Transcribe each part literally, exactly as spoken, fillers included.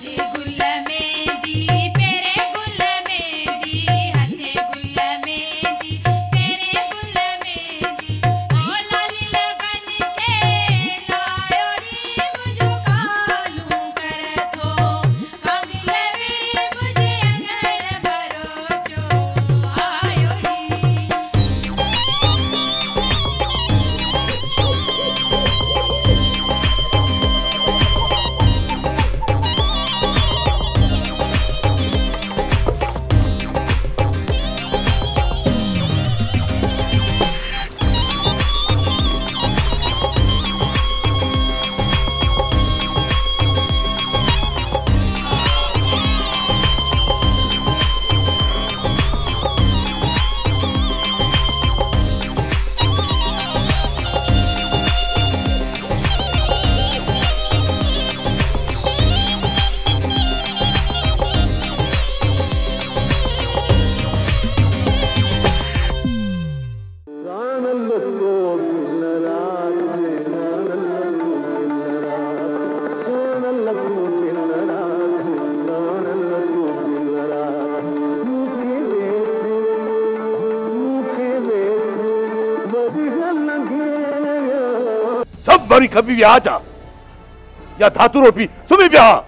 सब बड़ी कभी भी आजा या धातु रोटी सुबह भी आ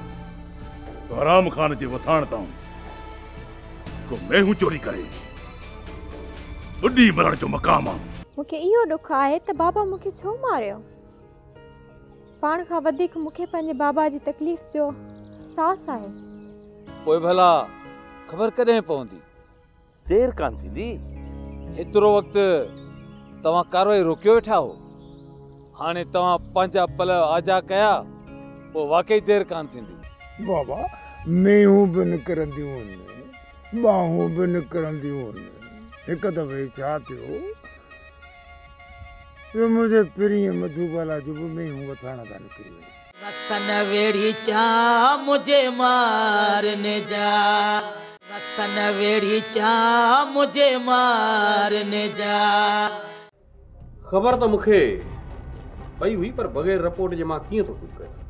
तो हराम खान जे वथाण ताऊं को मैं हूं चोरी करे बुढ़ी मरण जो मकाम आ मुखे इहो दुख आहे त बाबा मुखे छो मारियो पाण खां वधीक मुखे पंहिंजे बाबा जी तकलीफ़ जो साहस आहे पोइ भला ख़बर कॾहिं पवंदी देर कान थींदी एतिरो वक़्तु तव्हां कारवाई रोकियो वेठा हो हाणे तव्हां पंहिंजा पल आजा कया पोइ वाकई देर कान थींदी बाबा मेहूं बि निकिरंदियूं आहिनि बाहूं बि निकिरंदियूं आहिनि हिकु दफ़े छा थियो जो मुंहिंजे पिरीअ मधुबाला जो बि मेहूं वथाण था निकिरी वई वसन वेड़ी चा मुझे मारने जा वसन वेड़ी चा मुझे मारने जा ख़बर तो मुखे पई हुई पर बगैर रिपोर्ट जे मां कीअं तो कुझु कयो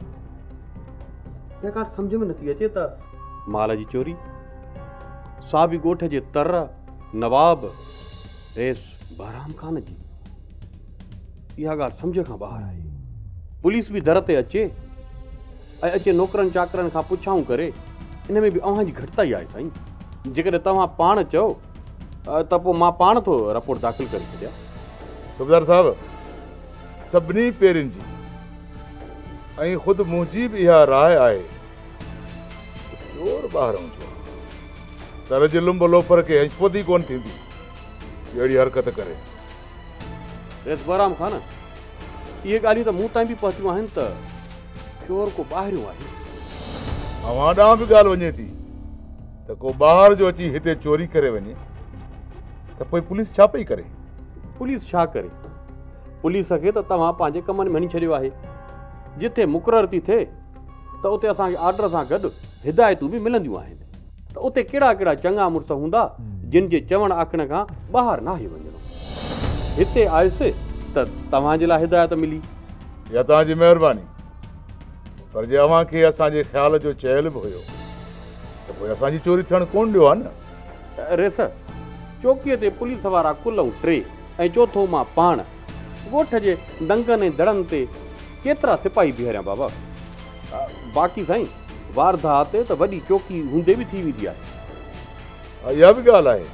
बेकार समझ में नथी अचे त माल जी चोरी साबी ॻोठ जे तर नवाब रेस बहराम खान जी इहा ॻाल्हि सम्झ खां ॿाहिरि आहे पुलिस बि दर ते अचे ऐं अचे नौकरनि चाकरनि खां पुछाऊं करे इन में बि अव्हां जी घटिताई आहे साईं जेकॾहिं तव्हां पाण चओ त पोइ मां पाण थो रिपोर्ट दाख़िल करे छॾियां सुबेदार साहब सभिनी पेरनि जी ऐं ख़ुदि मुंहिंजी बि इहा राय आहे चोर ॿाहिरों जो तर जे लुंब लोफर खे हजपदी कोन थींदी अहिड़ी हरकत करे रेस बहराम खान इहे ॻाल्हियूं त मूं ताईं बि पहुतियूं आहिनि त चोर को ॿाहिरियों आहे अवां ॾांहुं बि ॻाल्हि वञे थी त को ॿाहिरि जो अची हिते चोरी करे वञे त पोइ पुलिस छा पई करे पुलिस छा करे पुलिस खे त तव्हां पंहिंजे कमनि में हणी छॾियो आहे जिथे मुक़ररु थी थिए त उते असांखे आर्डर सां गॾु हिदायतूं बि मिलंदियूं आहिनि त उते कहिड़ा कहिड़ा चङा मुड़ुस हूंदा जिन जे चवण आखण खां ॿाहिरि नाहे वञिणो हिते आयुसि त तव्हांजे लाइ हिदायत मिली इहा तव्हांजी महिरबानी पर जे अव्हांखे असांजे ख़्याल जो चयल बि हुयो त पोइ असांजी चोरी थियणु कोन ॾियो आहे न रेस चौकीअ ते पुलिस वारा कुल ऐं टे ऐं चोथों मां पाण ॻोठ जे दंगनि ऐं दड़नि ते केतिरा सिपाही बीहारिया बाबा बाक़ी साईं वारदात त वॾी चौकी हूंदे बि थी वेंदी आहे इहा बि ॻाल्हि आहे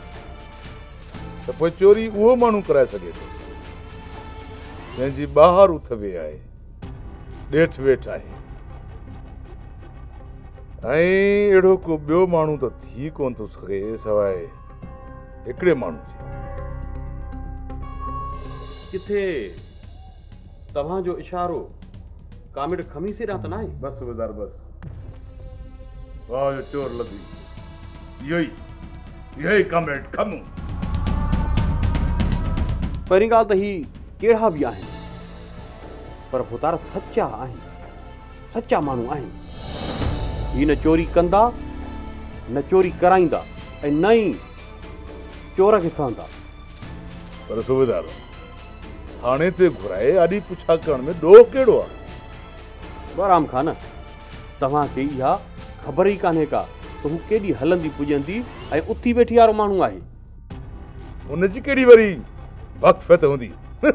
त पोइ चोरी उहो माण्हू कराए सघे थो जंहिंजी ॿाहिरि उथवे आहे ॾेठि वेठि आहे ऐं अहिड़ो को ॿियो माण्हू त थी कोन थो सघे सवाइ हिकिड़े माण्हू जी किथे तव्हांजो इशारो कामिड़ खमीसे ॾांहुं त न आहे बसि सुबेदार बसि वाह जो चोर लधी इहो ई इहो ई कामिड़ खमू पहिरीं ॻाल्हि त ही कहिड़ा बि आहिनि पर भुतार सचा आहिनि सचा माण्हू आहिनि ही न चोरी कंदा न चोरी कराईंदा ऐं न ई चोर खे सहंदा पर सुबेदार थाणे ते घुराए आॾी पुछा करण में ॾोह कहिड़ो आहे बहराम खान तव्हांखे इहा ख़बर ई कान्हे का त हू केॾी हलंदी पुॼंदी ऐं उथी वेठी वारो माण्हू आहे। उनजी कहिड़ी वरी वक़फ़त हूंदी।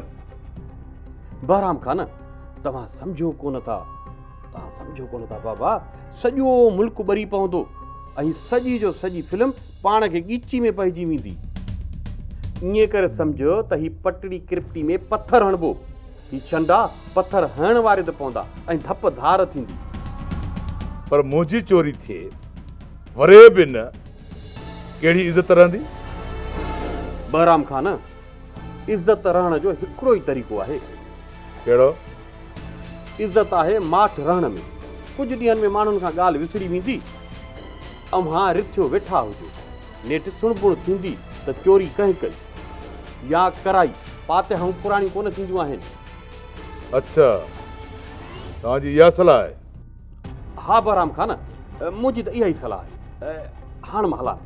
बहराम खान, तव्हां सम्झो कोन था तव्हां सम्झो कोन था बाबा, सॼो मुल्क ॿरी पवंदो ऐं सॼी जो सॼी फिल्म पाण खे ॻीची में पइजी वेंदी। ईअं करे सम्झो त ही पटड़ी किरपटी में पथर हणिबो, ही छंडा पथर हणण वारे ते पवंदा ऐं धप धार थींदी। पर मुंहिंजी चोरी थिए वरे बि न, कहिड़ी इज़त रहंदी? बहराम खान, इज़त रहण जो हिकिड़ो ई तरीक़ो आहे। कहिड़ो? इज़त आहे माठ रहण में। कुझु ॾींहंनि में माण्हुनि खां ॻाल्हि विसरी वेंदी। अव्हां रिथियो वेठा हुजो, नेठि सुणपुण थींदी त चोरी कंहिं कई या कराई, पाते हूं पुराणी कोन थींदियूं आहिनि। अच्छा, तव्हांजी इहा सलाह आहे? हा बहराम खान, मुंहिंजी त इहा ई सलाह आहे। हाणे मां हलां।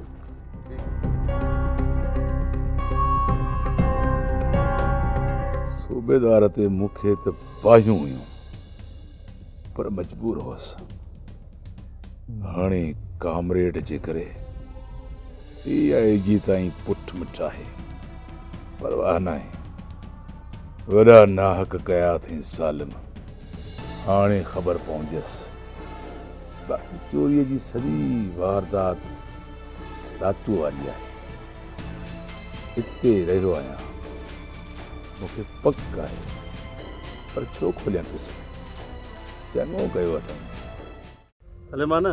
सूबेदार ते मूंखे त पाहियूं हुयूं, पर मजबूर हुअसि। हाणे कामरेड जे करे आई जी ताईं पुठ मिठ आहे, परवाह न आहे। वॾा नाहक कया अथई ज़ालिम, हाणे ख़बर पवंदसि। बाक़ी चोरीअ जी सॼी वारदात दातू वारी आहे। हिते रहियो आहियां, मूंखे पक आहे, पर छो खोलियां पियो? चङो कयो अथई। हले माना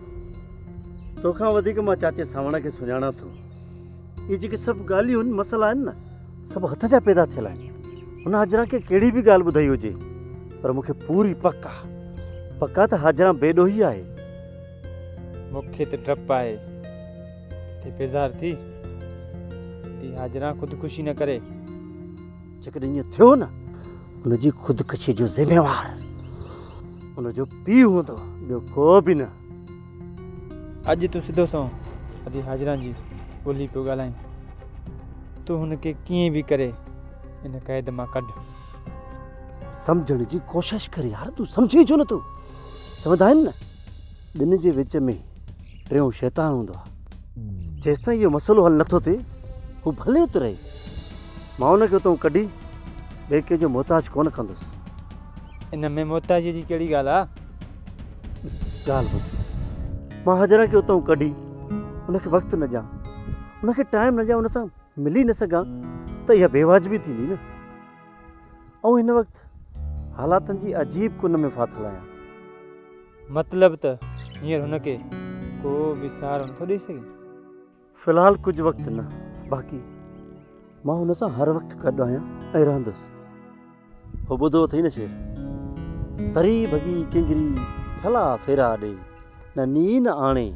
तोखां वधीक मां चाचे सावण खे सुञाणा थो। इहे जेके सभु ॻाल्हियूं आहिनि, मसइला आहिनि न, सभु हथ जा पैदा थियल आहिनि। हुन हाजरा खे कहिड़ी बि ॻाल्हि ॿुधाई हुजे, पर मूंखे पूरी पक आहे पका त हाजरा बेॾोही आहे। मूंखे त डपु आहे ते बेज़ार थी ती हाजरा ख़ुदकुशी न करे। जेकॾहिं ईअं थियो न, हुनजी ख़ुदकुशी जो ज़िम्मेवार हुनजो पीउ हूंदो, ॿियो को बि न। अॼु तूं सिधो सो अॼु हाजरा जी ॿोली पियो ॻाल्हाईं। तूं हुनखे कीअं बि करे इन क़ैद मां कढ। सम्झण जी कोशिशि कर यार, तूं सम्झी छो नथो? चवंदा आहिनि न, ॿिनि जे विच में टियों शैतान हूंदो आहे। जेसिताईं इहो मसइलो हल नथो थिए, हू भले उते रहे। मां हुनखे उतां कढी ॿिए कंहिंजो मोहताज कोन कंदुसि। इन में मोहताजी जी कहिड़ी ॻाल्हि आहे? ॻाल्हि ॿुध, मां हाजरा खे उतां कढी हुनखे वक़्तु न ॾियां, हुनखे टाइम न ॾियां, हुन सां मिली न सघां, त इहा बेवाजिबी थींदी न। ऐं हिन वक़्तु हालातनि जी अजीब कुन में फाथल आहियां। मतिलबु त हींअर हुनखे को बि सहारो नथो ॾेई सघे? फ़िलहालु कुझु वक़्तु न, बाक़ी मां हुन सां हर वक़्तु गॾु आहियां ऐं रहंदुसि। हो ॿुधो अथई न शेर, तरी भॻी किंगरी ठला फेरा ॾे, न नी न आणे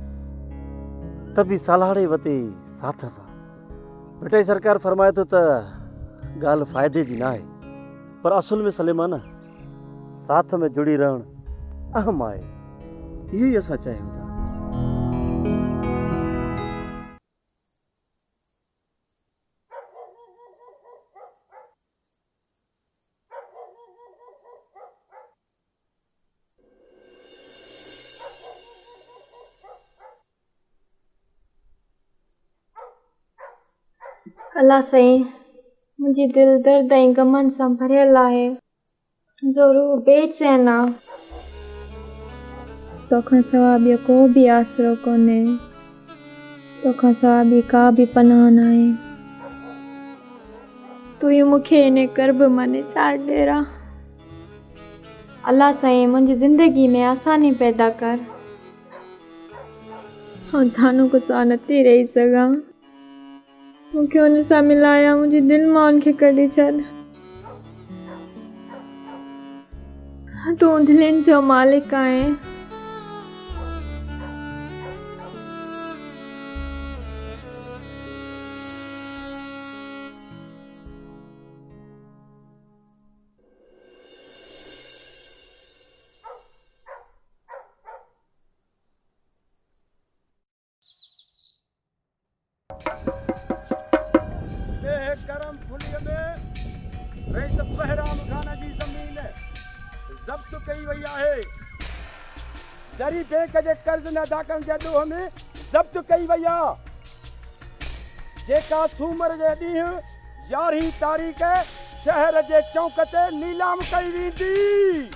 त बि सालाड़े वते साथ सां। मिठाई सरकार फरमाए थो त ॻाल्हि फ़ाइदे जी न आहे, पर असुल में सलेमान साथ में जुड़ी रहणु अहम आहे। इहो ई असां चाहियूं था। अल्लाह साईं, मुंहिंजी दिलि दर्द ऐं गमनि सां भरियल आहे। ज़रूरु बेचैन आहे। तोखां सवाइ ॿियो को बि आसरो कोन्हे, तोखां सवाइ ॿी का बि पनाह न आहे। तूं ई मूंखे इन कर्ब मां निचार ॾेरा। अल्लाह साईं, मुंहिंजी ज़िंदगी में आसानी पैदा कर। ऐं जानू गुज़ार नथी रही सघां। मूंखे हुन सां मिलाया, मुंहिंजी दिलि मां हुनखे कढी छॾ। तूं दिलनि जो मालिक आहीं। करम फुलीअ में रईस बहराम खान जी ज़मीन ज़ब्त कई वई आहे। जरी बैंक जे कर्ज न अदा करण जे ॾोह में ज़ब्त कई वई आहे जेका सूमर जे ॾींहुं यारहीं तारीख़ शहर जे चौक ते नीलाम कई वेंदी।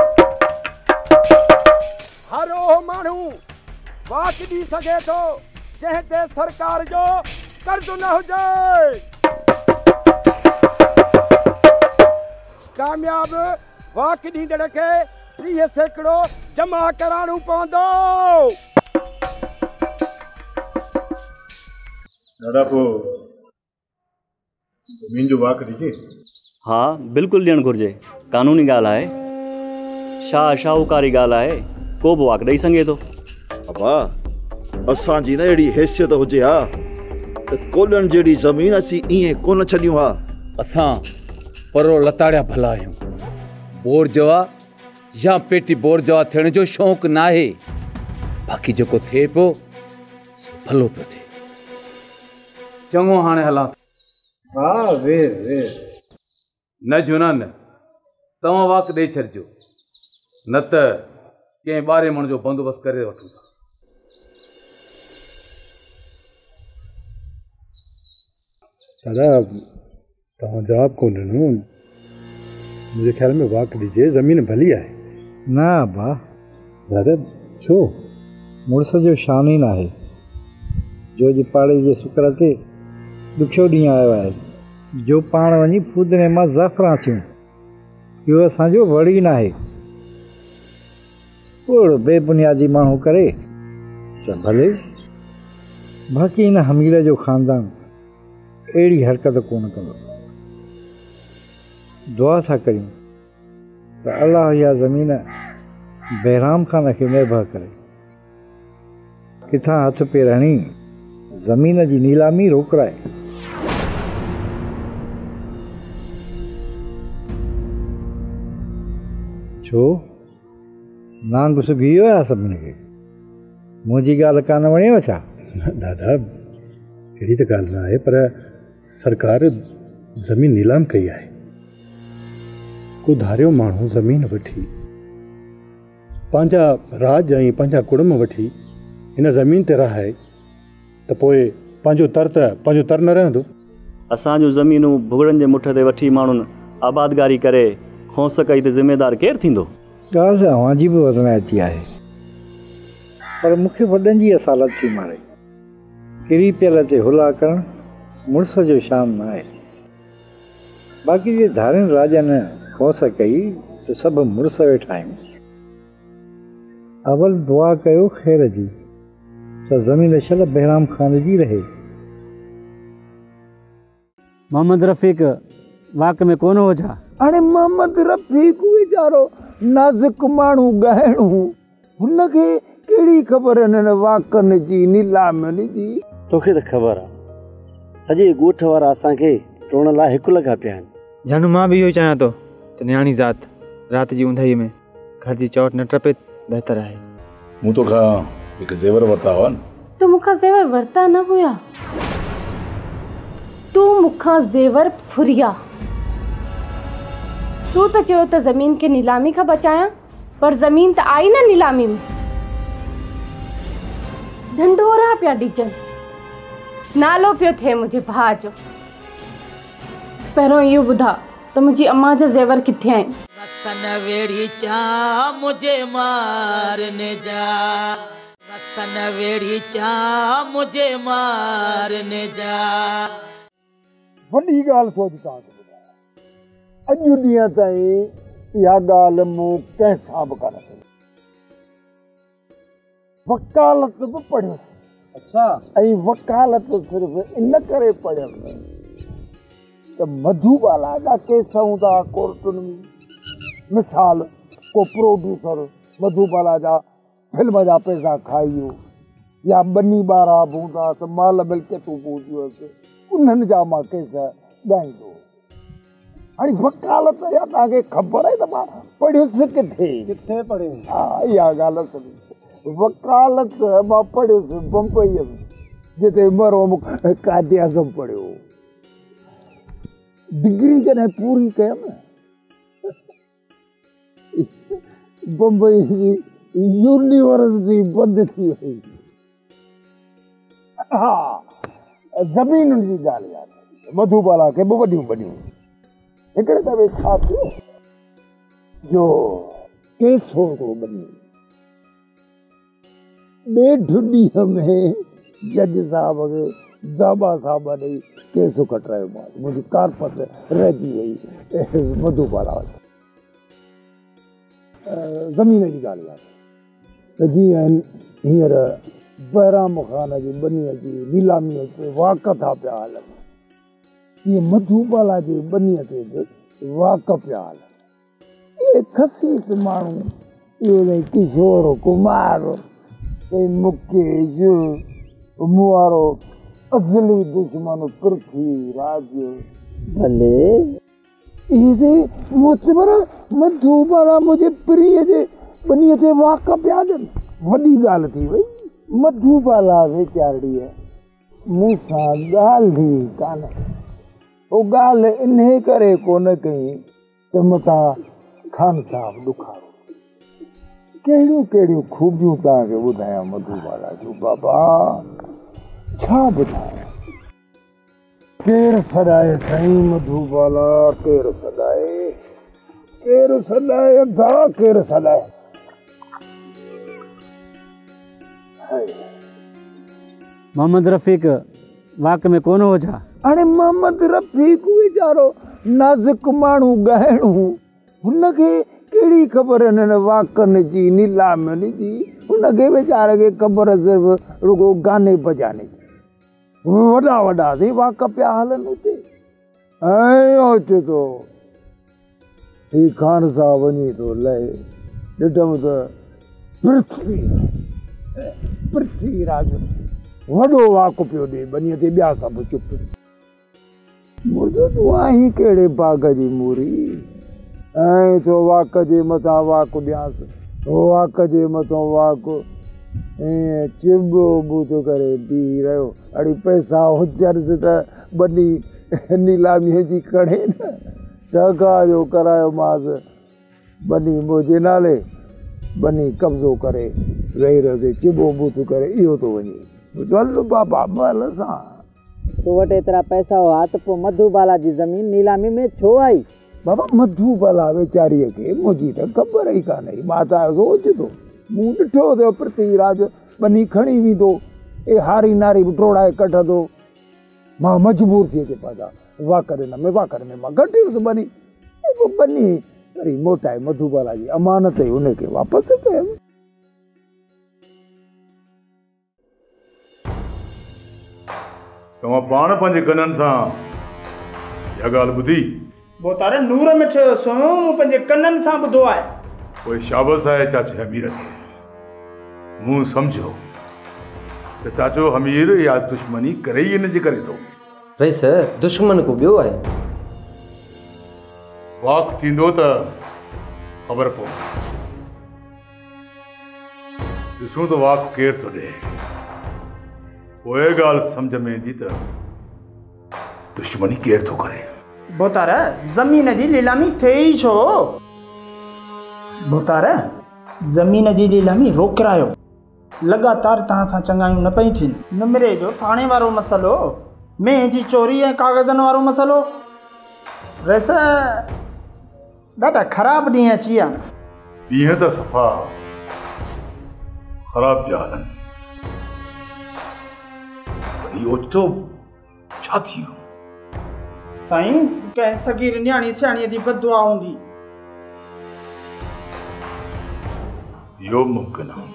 हर उहो माण्हू वाक ॾी सघे थो जंहिं ते सरकार जो कर्ज न हुजे। कामयाब वाक ॾींदड़ खे टीह सैकड़ो जमा कराइणो पवंदो। दादा पोइ ज़मीन जो वाक ॾिजे? हाँ बिल्कुलु ॾियणु घुरिजे, कानूनी ॻाल्हि आहे। शाह शाहूकारी ॻाल्हि आहे, को बि वाक ॾेई सघे थो। अबा असांजी न अहिड़ी हैसियत हुजे हा त कोलनि जहिड़ी ज़मीन असीं ईअं कोन छॾियूं हा। असां परो लताड़िया भला आहियूं, बोर जवा या पेटी बोर जवा थियण जो शौक़ु न आहे। बाक़ी जेको थिए पियो भलो पियो थिए। चङो हाणे हलां। हा वेर वेर न झूना न तव्हां वाक ॾेई छॾिजो, न त कंहिं ॿारहें मण जो बंदोबस्तु करे वठूं था। दादा तव्हां जवाबु कोन ॾिनो। मुंहिंजे ख़्याल में वाक ॾिजे, ज़मीन भली आहे। न अबा दादा छो? मुड़ुस जो शान ई न आहे जो अॼु पाड़े जे शुक्र ते ॾुखियो ॾींहुं आयो आहे, जो पाण वञी फूदने मां ज़ाफ़रां थियूं। इहो असांजो वड़ी न आहे। खोड़ बेबुनियादी माण्हू करे त भले, बाक़ी हिन हमीर जो ख़ानदान अहिड़ी हरकत कोन कंदो। दुआ था करियूं त अलाह इहा ज़मीन बहराम ख़ान खे महबा करे किथां हथ पेर हणी ज़मीन जी नीलामी रोकराए। छो नांग सुगी वियो आहे सभिनी खे? मुंहिंजी ॻाल्हि कान वणेव छा? दादा अहिड़ी त ॻाल्हि न आहे, पर सरकार ज़मीन नीलाम कई आहे। को धारियो माण्हू ज़मीन वठी पंहिंजा राज ऐं पंहिंजा कुड़म वठी हिन ज़मीन ते रहाए त पोइ पंहिंजो तर त पंहिंजो तर न रहंदो। असांजूं ज़मीनूं भुॻड़नि जे मुठ ते वठी माण्हुनि आबादगारी करे खौंस कई त ज़िमेदार केरु थींदो? ॻाल्हि त अव्हां जी बि वज़नाइती आहे, पर मूंखे वॾनि जी असालत थी मारे। किरी पियल ते हुला करणु मुड़ुस जो शान न आहे। बाक़ी जे धारियुनि राजनि खौंस कई त सभु मुड़ुस वेठा आहियूं। अवल दुआ कयो ख़ैर जी त ज़मीन शल बहराम ख़ान जी रहे। मोहम्मद रफ़ीक वाक में कोन हो छा? हाणे मोहम्मद रफ़ीक वीचारो नाज़ुक माण्हू ॻाइणो, हुनखे कहिड़ी ख़बर हिननि वाकनि जी नीलामनि जी? तोखे त ख़बर आहे सॼे ॻोठ वारा असांखे टोड़ण लाइ हिकु लॻा पिया आहिनि। जानू मां बि इहो चाहियां थो त न्याणी ज़ात राति जी ऊंदहि में घर जी चौट न टपे बहितर आहे। मूं तोखां हिकु ज़ेवर वरिता हुआ न? तूं मूंखां ज़ेवर वरिता न हुया, तूं मूंखां ज़ेवर फुरिया। तूं त चयो त ज़मीन खे नीलामी खां बचायां, पर ज़मीन त आई न नीलामी में। ढंढोरा पिया ॾिजनि, नालो पियो थिए मुंहिंजे भाउ जो। पहिरों इहो ॿुधा त मुंहिंजी अम्मा जा ज़ेवर किथे आहिनि? वसन वेड़ी चा मुझे मारने जा, वसन वेड़ी चा मुझे मारने जा। वॾी ॻाल्हि सोच तव्हांखे ॿुधायां, अॼु ॾींहं ताईं इहा ॻाल्हि मूं कंहिं सां बि कान कई। वकालत बि पढ़ियोसि। अच्छा। ऐं वकालत सिर्फ़ु इन करे पढ़ियसि त मधुबाला जा केस हूंदा कोर्टुनि में। मिसाल को प्रोड्यूसर मधुबाला जा फिल्म जा पैसा खाइयो, या बनी ॿारहा हूंदा त माल मिल्कियतूं पहुची हुअसि, उन्हनि जा मां केस ॻाईंदो। हाणे वकालत या तव्हांखे ख़बर आहे त मां पढ़ियुसि किथे? किथे पढ़ियो? हा इहा ॻाल्हि सुनी। वकालत मां पढ़ियुसि बम्बईअ में, जिते मरहूम कादे आज़म पढ़ियो। डिग्री जॾहिं पूरी कयमि बम्बई जी यूनिवर्सिटी बंदि थी वई। हा ज़मीनुनि जी ॻाल्हि यादि आई। मधुबाला खे बि वॾियूं वॾियूं हिकिड़े दफ़े छा थियो जो केस हो हिकिड़ो बनी ॾेढ ॾींहं में जज साहब खे दाबा साहब ॾेई केस कटरायोमांसि। मुंहिंजी कारपत रहिजी वई मधुबाला वटि। ज़मीन जी ॻाल्हि आहे त जीअं हींअर बहिराम ख़ान जी बनीअ जी नीलामीअ ते वाक था पिया हलनि, तीअं मधुबाला जी बनीअ ते बि वाक पिया हलनि। इहे खसीस माण्हू इहो किशोर कुमार मुकेश मूं वारो असली दुश्मन पृथ्वीराज भले इसे मोतबर मधुबाला मुंहिंजे प्रिय जे बनीअ ते वाक पिया ॾियनि। वॾी ॻाल्हि थी वई। मधुबाला वीचारीअ मूं सां ॻाल्हि ई कान, उहो ॻाल्हि इन करे कोन कई त मथां खान साहब ॾुखारो। कहिड़ियूं कहिड़ियूं खूबियूं तव्हांखे ॿुधायां मधुबाला जूं बाबा, छा ॿुधायां। केरु सॾाए साईं मधुबाला, केरु सॾाए, केरु सॾाए अघा, केरु सॾाए। मोहम्मद रफ़ीक वाक में कोन हो छा? हाणे मोहम्मद रफ़ीक वीचारो नाज़ुक माण्हू ॻाइणू, हुनखे कहिड़ी ख़बर हिननि वाकनि जी नीलामनि जी, हुनखे वीचारे खे ख़बर सिर्फ़ु रुगो गाने बजाने जी। वॾा वॾा से वाक पिया हलनि हुते। ऐं अचे थो ही खान साहब वञी थो लहे, ॾिठमि त पृथ्वी पृथ्वीराज वॾो वाक पियो ॾे बनीअ ते, ॿिया सभु चुप। मुंहिंजो तूं आहीं कहिड़े बाग़ जी मूरी, ऐं थो वाक जे मथां वाक ॾियांसि, वाक जे मथां वाक ऐं चिॿो ॿुध करे बीह रहियो। अड़ी पैसा हुजनिसि त बनी नीलामीअ जी कढे न, टका जो करायोमांसि बनी मुंहिंजे नाले, बनी कब्ज़ो करे वेही रहियोसीं चिॿो ॿुध करे, इहो थो वञे। चल बाबा मल सां तो वटि एतिरा पैसा हुआ त पोइ मधुबाला जी ज़मीन नीलामी में छो आई? बाबा मधुबाला वीचारीअ खे मुंहिंजी त ख़बर ई कान्हे। मां त सोच थो, मूं ॾिठो थियो पृथ्वीराज बनी खणी वेंदो, ए हारी नारी बि टोड़ाए कढंदो। मां मजबूर थी अचे पासा वाकर न में वाकर में मां घटि हुयुसि बनी। पोइ बनी वरी मोटाए मधुबाला जी अमानत ई उनखे वापसि कयमि। तव्हां पाण पंहिंजे कननि सां इहा ॻाल्हि ॿुधी? बोतारे नूर में ठहियो सो मूं पंहिंजे कननि सां ॿुधो आहे। पोइ शाबस आहे चाचे हमीर खे। मूं सम्झो त चाचो हमीर इहा दुश्मनी करे ई इन जे करे थो। रईस दुश्मन को ॿियो आहे। वाक थींदो त ख़बर पवंदी। ॾिसूं त वाक केरु थो ॾे, पोइ ॻाल्हि सम्झ में ईंदी त दुश्मनी केरु थो करे। बोतारे ज़मीन जी नीलामी थिए ई छो? बोतारे ज़मीन जी नीलामी रोकरायो। लगातार तव्हां सां चङायूं न पई थियनि। निमरे जो थाणे वारो मसइलो, में जी चोरी ऐं कागज़नि वारो मसइलो, वैसे ॾाढा ख़राबु ॾींहं अची विया। ॾींहं त सफ़ा ख़राबु पिया हलनि। वरी ओचितो छा थी वियो? साईं कंहिं सॻी नियाणी सियाणीअ जी बददुआ हूंदी। इहो मुमकिन आहे।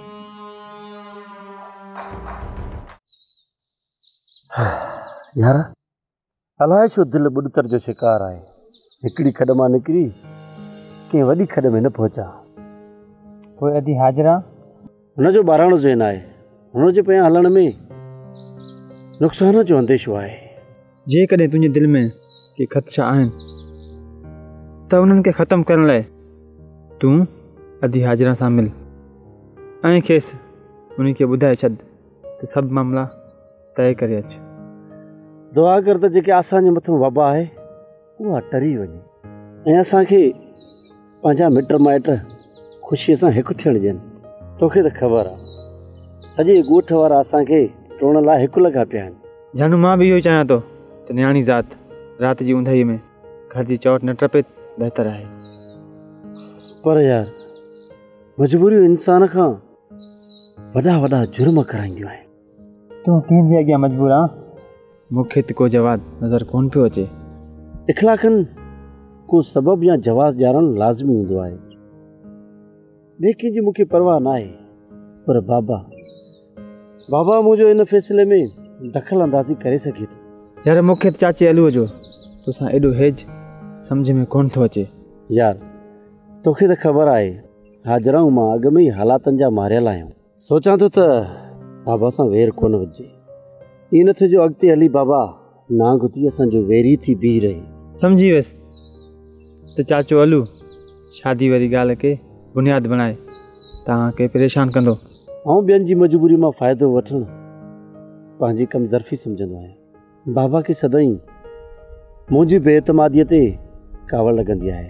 यार अलाए छो दिलि ॿुॾतर जो शिकार आहे। हिकिड़ी खॾ मां निकिरी कंहिं वॾी खॾ में न पहुचा। पोइ अधी हाजरा हुनजो ॿाराणो ज़हन आहे। हुनजे पिया हलण में नुक़सान जो अंदेशो आहे। जेकॾहिं तुंहिंजे दिलि में के ख़दशा आहिनि त उन्हनि खे ख़तमु करण लाइ तूं अधी हाजरा सां मिल ऐं खेसि उन खे ॿुधाए छॾ त सभु मामला तइ करे अचु। दुआ कर त जेके असांजे मथां वबा आहे उहा टरी वञे ऐं असांखे पंहिंजा मिट माइट ख़ुशीअ सां हिकु थियण ॾियनि। तोखे त ख़बर आहे सॼे ॻोठ वारा असांखे टोण लाइ हिकु लॻा पिया आहिनि। जानू मां बि इहो चाहियां थो त न्याणी ज़ात राति जी ऊंधाईअ में घर जी चौट न टपे बहितर आहे। पर यार मजबूरियूं इंसान खां वॾा वॾा जुर्म कराईंदियूं आहिनि। तूं कंहिंजे अॻियां मजबूर आहे? मूंखे त को जवाबु नज़र कोन पियो अचे। इख़लाक़नि को सबबु या जवाबु ॼाणणु लाज़मी हूंदो आहे। ॿिए कंहिंजी मूंखे परवाह न आहे, पर बाबा बाबा मुंहिंजो इन फ़ैसिले में दख़ल अंदाज़ी करे सघे थो। यार मूंखे त चाचे अलूअ जो तोसां एॾो हेज सम्झ में कोन थो अचे। यार तोखे त ख़बर आहे हाजराऊं मां अॻ में ई हालातनि जा मारियल आहियूं। सोचां थो त बाबा सां वेर कोन वधिजे। ईअं न थियो जो अॻिते हली बाबा ना गुती असांजो वेरी थी बीह रहे। सम्झी वियुसि त चाचो अलू शादी वारी ॻाल्हि खे बुनियादु बणाए तव्हांखे परेशान कंदो। ऐं ॿियनि जी मजबूरी मां फ़ाइदो वठणु पंहिंजी कमज़रफ़ी सम्झंदो आहियां। बाबा खे सदाईं मुंहिंजी बेएतमादीअ ते कावड़ लॻंदी आहे।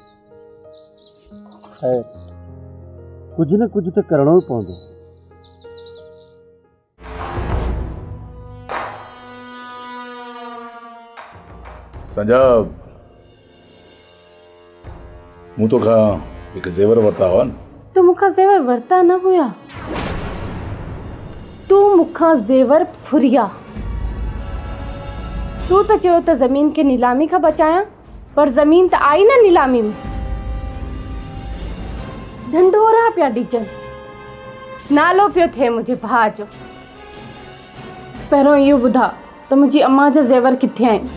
ऐं कुझु न कुझु त करिणो ई पवंदो। संजा मूं तोखां हिकु ज़ेवर वरिता हुआ न। तूं मूंखां ज़ेवर वरिता न हुया, तूं मूंखां ज़ेवर फुरिया। तूं त चयो त ज़मीन खे नीलामी खां बचायां, पर ज़मीन त आई न नीलामी में। ढंढोरा पिया डिजन, नालो पियो थिए मुंहिंजे भाउ जो। पहिरों इहो ॿुधा त मुंहिंजी अम्मा जा ज़ेवर किथे आहिनि?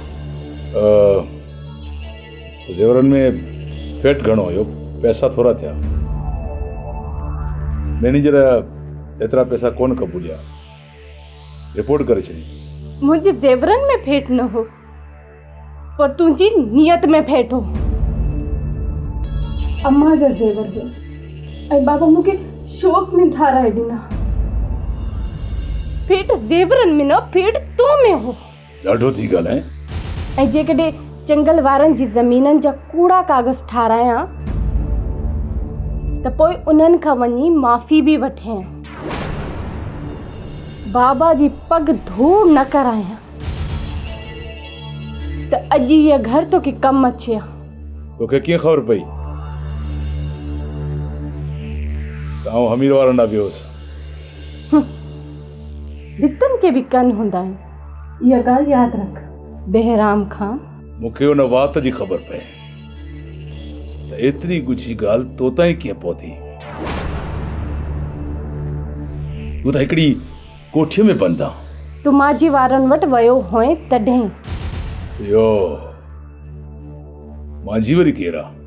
ज़ेवरनि में फेट घणो हुयो, पैसा थोरा थिया। मैनेजर एतिरा पैसा कोन क़बूलिया, रिपोर्ट करे छॾी। मुंहिंजे ज़ेवरनि में फेट न हो, पर तुंहिंजी नियत में फेट हो। अम्मा जा ज़ेवर हुआ ऐं बाबा मूंखे शौक़ में ठाराए ॾिना। फेट ज़ेवरनि में न, फेट तो में हो। ॾाढो थी ॻाल्हाए। ऐं जेकॾहिं जंगल वारनि जी ज़मीननि जा कूड़ा कागज़ ठारायां त पोइ उन्हनि खां वञी माफ़ी बि वठे। बाबा जी पग धूड़ न करायां त अॼु इहा घर तोखे कमु अचे हा। तोखे कीअं ख़बर पई त आउं हमीर वारो न वियोसि? भितनि के भी कन हूंदा आहिनि, इहा ॻाल्हि यादि रख। बहराम खां मूंखे उन वात जी ख़बर पए त एतिरी गुझी ॻाल्हि तो ताईं कीअं पहुती। तूं त हिकिड़ी कोठीअ में बंदि आहे। तूं माझी वारनि वटि वियो हुएं तॾहिं। यो माझी वरी केरु आहे?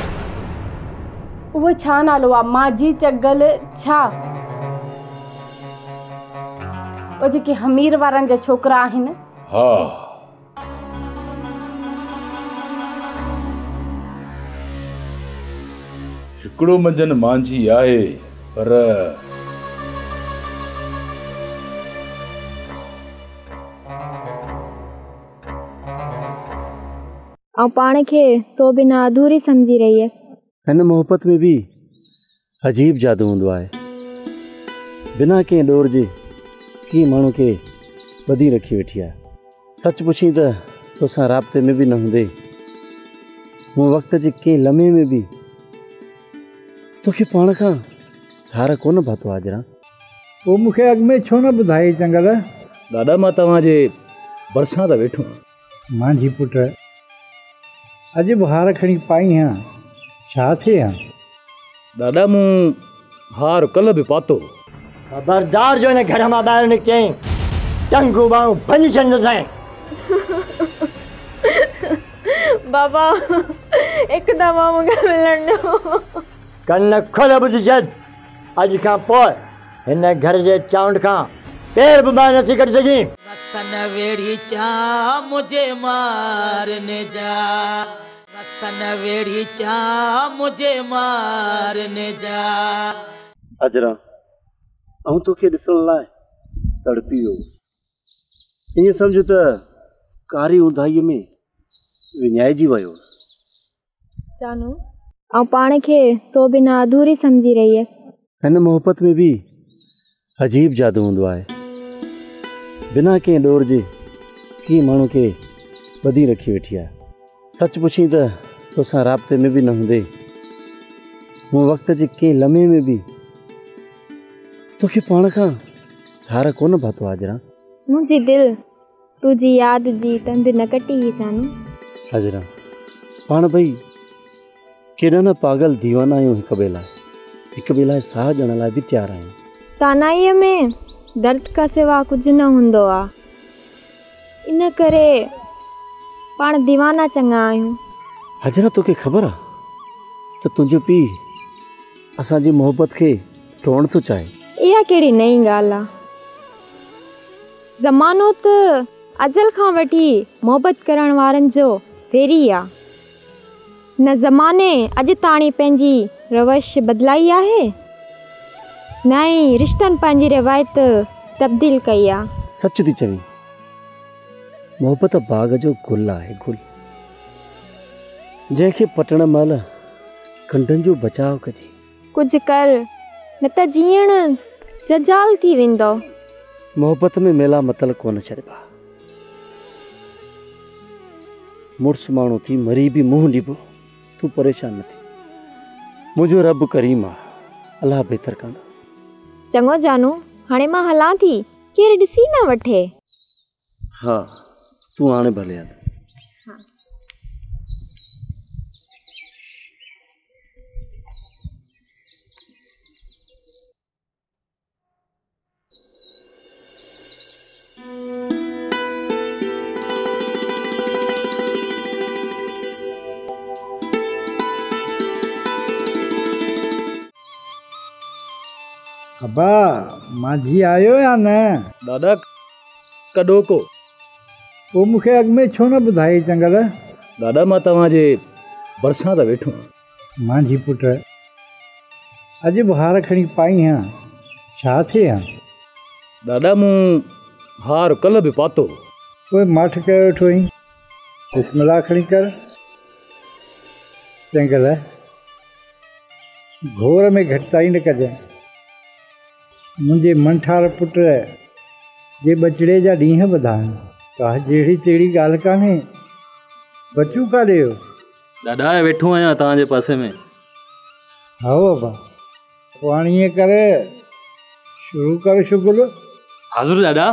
उहो छा नालो आहे? माझी चगल छा? उहे जेके हमीर वारनि जा छोकिरा आहिनि। हा, हिकिड़ो मंझंदि मांझी आहे, पर ऐं पाण खे तो बिना अधूरी समझी रही हुयसि। हिन मोहबत में बि अजीब जादू हूंदो आहे। बिना कंहिं डोर जे की माण्हू खे ॿधी रखी वेठी आहे। सच पुछी त तोसां राब्ते में बि न हूंदे, मूं वक़्त जे कंहिं लम्हे में बि तोखे पाण खां हार कोन पातो हाजरा। पोइ मूंखे अॻु में छो न ॿुधाई चंगल? दादा मां तव्हांजे भरिसां त वेठो। मांझी पुट अॼु बि हार खणी पाई हा, छा थिए हा? दादा मूं हार कल्ह बि पातो। खबरदार जो हिन घर मां ॿाहिरि निकिचई, टंगू बाहूं भञी छॾींदुसि। बाबा हिकु दफ़ा मूंखे मिलण ॾियो। कन खोले ॿुधी छॾ, अॼु खां पोइ हिन घर जे चाउंड खां पैर बि ॿाहिरि नथी कढी सघीं। वसन वेड़ी चा मुझे मारने जा, वसन वेड़ी चा मुझे मारने जा। हाजरा ऐं तोखे ॾिसण लाइ तड़पी वियो। ईअं सम्झ त कारी ऊंधाईअ में विञाइजी वियो। जानू ऐं पाण खे तो बिना अधूरी समझी रही हुयसि। हिन मोहब्बत में भी अजीब जादू हूंदो आहे। बिना कंहिं डोर जे कीअं माण्हू खे ॿधी रखी वेठी आहे। सच पुछी त तोसां राब्ते में बि न हूंदे हूअ वक़्त जे कंहिं लम्हे में बि तोखे पाण खां हार कोन पातो हाजरा। मुंहिंजी दिलि तुंहिंजी यादि जी तंद न कटी ही जानू। हाजरा पाण भई केॾा न पागल दीवाना आहियूं हिक ॿिए लाइ, हिक ॿिए लाइ साह ॾियण लाइ बि तयारु आहियूं। तानाईअ में दर्द खां सिवा कुझु न हूंदो आहे, इन करे पाण दीवाना चङा आहियूं। हाजरा तोखे ख़बर आहे त तुंहिंजो पीउ असांजी मोहब्बत खे तोड़ण थो चाहे? इहा कहिड़ी नई ॻाल्हि आहे? ज़मानो त अज़ल खां वठी मोहबत करण वारनि जो वेरी आहे। न ज़माने अॼु ताणी पंहिंजी रवश बदिलाई आहे, न ई रिश्तनि पंहिंजी रिवायत तब्दील कई आहे। सच थी चवीं, मोहब्बत बाग़ जो गुल आहे, गुल जंहिंखे पटण महिल कंडनि जो बचाव कजे। कुझु कर न त जीअण जजाल थी वेंदो। मोहब्बत में मेला मतल कोन छॾिबा। मुड़ुस माण्हू थी मरी बि मुंहुं ॾिबो। तूं परेशान न थी, मुंहिंजो रब करीम आहे, अलाह बहितर कंदो। चङो जानू, हाणे मां हलां थी, केरु ॾिसी न वठे। हा तूं हाणे भले हल। अबा माझी आयो या न? दादा कॾो को पोइ मूंखे अॻु में छो न ॿुधाई चङर? दादा मां तव्हांजे भरिसां त वेठो। माझी पुट अॼु बि हार खणी पाई हा, छा थिए हा? दादा मूं हार कल्ह बि पातो। पोइ माठ कयो वेठो आहीं, बिस्मिल्लाह खणी कर। चङर घोर में घटिताई न कजांइ। मुंहिंजे मंठार पुट जे बचड़े जा ॾींहं वधा आहिनि, का जहिड़ी तहिड़ी ॻाल्हि कान्हे। बचूं काॾे हो? दादा वेठो आहियां तव्हांजे पासे में। हा बाबा, पोइ हाणे ईअं करे शुरू कर शुगुल। हाज़ुर दादा।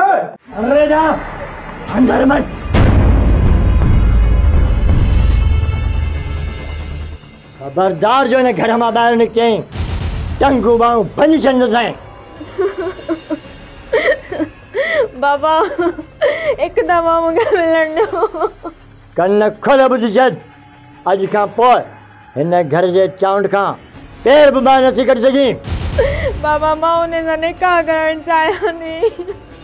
अरे जा अंदर मत। खबरदार जो ने घर में ॿाहिरि निकिती टंगू बाहूं बंदि छॾंदुसि। बाबा एक दफ़ा मूंखे मिलण ॾियो। कन खोले ॿुधी छॾ, अॼु खां पोइ हिन घर जे चाउंड खां पेर बि ॿाहिरि नथी कढी सघीं। बाबा मां उन सां निकाह करणु चाहियां थी।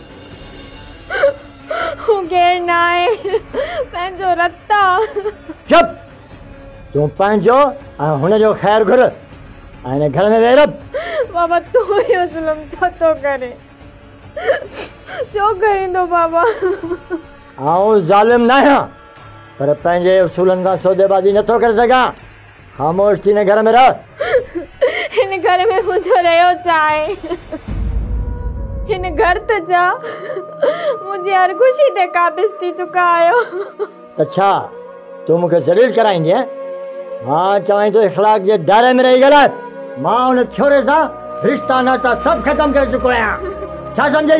हू केरु न आहे, पंहिंजो रतु आहे। चुप, तूं पंहिंजो ऐं हुनजो ख़ैरु घुर ऐं हिन घर में वेह रह। बाबा तूं इहो ज़ुल्म छो थो करे? छो करींदो बाबा? आऊं ज़ालिम न आहियां, पर पंहिंजे उसूलनि खां सौदेबाज़ी नथो करे सघां। ख़ामोश थी हिन घर में रह। हिन घर में मुंहिंजो रहियो चाहे। हिन घर त जा मुंहिंजी हर ख़ुशी ते क़ाबिज़ थी चुका आहियो। त छा तूं मूंखे ज़लील कराईंदीअं? मां चवां थो इख़्लाक़ जे दायरे में रही ॻाल्हाए। मां हुन छोरे सां रिश्ता नाता सभु ख़तमु करे चुको आहियां। छा सम्झई?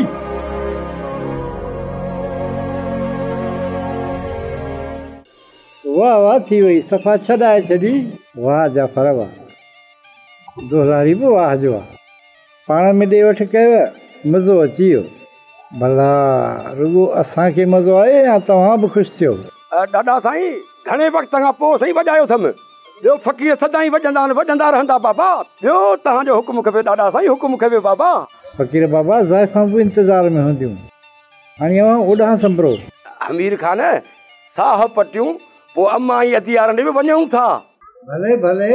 वाह वाह थी वई, सफ़ा छॾाए छॾी। वाह जाफ़र वाह, दोहरारी बि वाह जो आहे। पाण में ॾे वठि कयव, मज़ो अची वियो। भला रुगो असांखे मज़ो आहे या तव्हां बि ख़ुशि थियो? ॾाॾा साईं घणे वक़्त खां पोइ सही वॼायो अथमि। ॿियो फ़क़ीर सदाईं वॼंदा आहिनि, वॼंदा रहंदा बाबा। ॿियो तव्हांजो हुकुम खपे ॾाॾा साईं, हुकुम खपे बाबा। फ़क़ीर बाबा ज़ाइफ़ां बि इंतज़ार में हूंदियूं। हाणे अवां ओॾां संभरो। अमीर खान साह पटियूं पोइ अम्मा ऐं अदियार ॾे बि वञूं था। भले भले।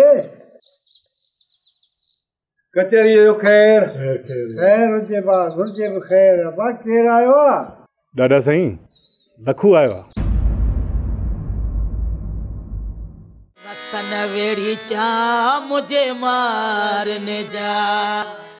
कचहरी जो ख़ैर। ख़ैर हुजे बा, घुरिजे बि ख़ैर। बा केरु आयो आहे? ॾाॾा साईं लखू आयो आहे। वसन वेड़ी चा मुझे मारने जा।